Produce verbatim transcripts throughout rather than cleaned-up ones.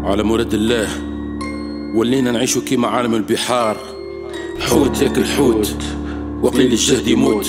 على مراد الله ولينا نعيشو كيما عالم البحار، حوت ياكل حوت وقليل الجهد يموت.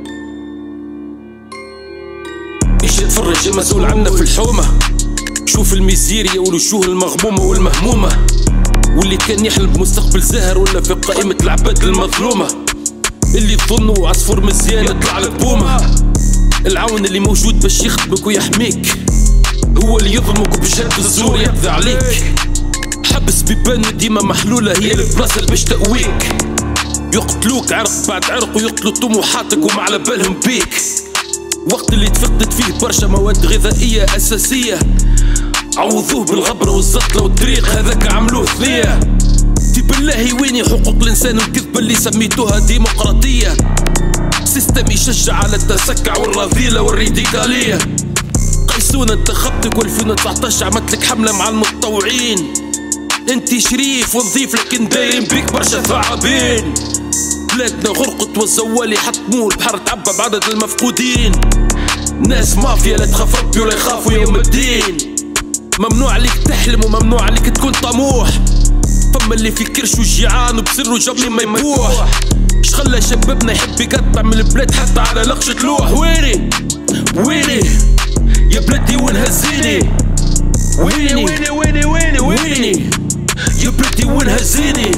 ايش تفرج يا مسؤول عنا في الحومة، شوف الميزيريا والوجوه المغمومة والمهمومة، واللي كان يحلم بمستقبل زاهر ولا في قائمة العباد المظلومة، اللي تظنوا عصفور مزيان يطلع لك بومة. العون اللي موجود باش يخدمك ويحميك هو اللي يظلمك وبشهادة الزور يقضي عليك. حبس بيبان ديما محلولة هي البلاصة اللي باش تقويك، يقتلوك عرق بعد عرق ويقتلوا طموحاتك وما على بالهم بيك. وقت اللي تفقدت فيه برشا مواد غذائية أساسية عوضوه بالغبرة والزطلة والطريق، هذاك عملوه ثنية. في بالله ويني حقوق الإنسان والكذبة اللي سميتوها ديمقراطية؟ سيستم يشجع على التسكع والرذيلة والريديكالية. قيسونا انتخبتك والفين وتسعطاش عملتلك حملة مع المتطوعين. انتي شريف ونظيف لكن دايرين بيك برشا ثعابين. بلادنا غرقت والزوالي حطموه البحر تعبى بعدد المفقودين. ناس مافيا لا تخاف ربي ولا يخافوا يوم الدين. ممنوع عليك تحلم وممنوع عليك تكون طموح. فما اللي في كرش وجيعان وبسره جبني ما يبوح. اش خلى شبابنا يحب يقطع من البلاد حتى على لقشة لوح. ويني ويني يا بلادي وين هزيني، ويني ويني ويني ويني ويني يا بلادي وين هزيني،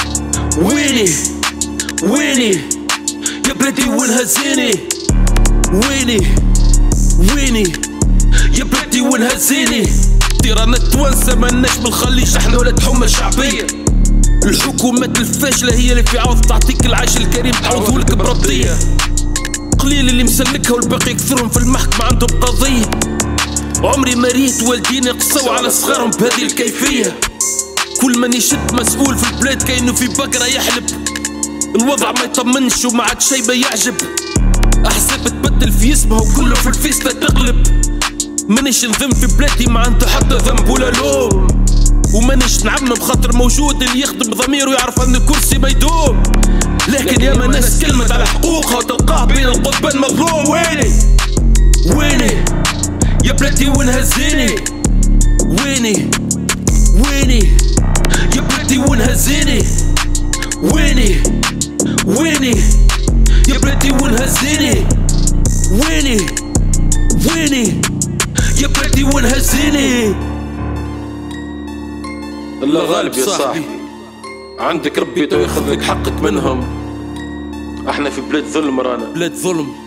ويني ويني يا بلادي وين هزيني، ويني ويني يا بلادي وين هزيني. تيرانا توانسة مالناش بالخليج احنا ولاد حومة شعبية. الحكومات الفاشلة هي اللي في عوض تعطيك العيش الكريم تعوضهولك برضية. قليل اللي مسلكها والباقي كثرهم في المحكمة عندهم قضية. عمري ما ريت والدينا قصوا على صغارهم بهذه الكيفية. كل من يشد مسؤول في البلاد كأنه في بقرة يحلب. الوضع ما يطمنش وما عاد شي ما يعجب. احزاب تبدل في اسمها وكله في الفيستا تقلب. مانيش نذم في بلادي ما عنده حتى ذنب ولا لوم، ومانيش نعمم خاطر موجود اللي يخدم ضميره ويعرف ان الكرسي ما يدوم. لكن ياما ناس كلمت على حقوقها وتلقاه بين القطبين مظلوم. ويني ويني يا بلادي وين هزيني، ويني ويني يا بلادي وين هزيني، ويني ويني يا بلادي وين هزيني، ويني ويني يا بلادي وين هزيني. الله غالب يا صاحبي، عندك ربي تو ياخذ لك حقك منهم. احنا في بلاد ظلم رانا، بلاد ظلم.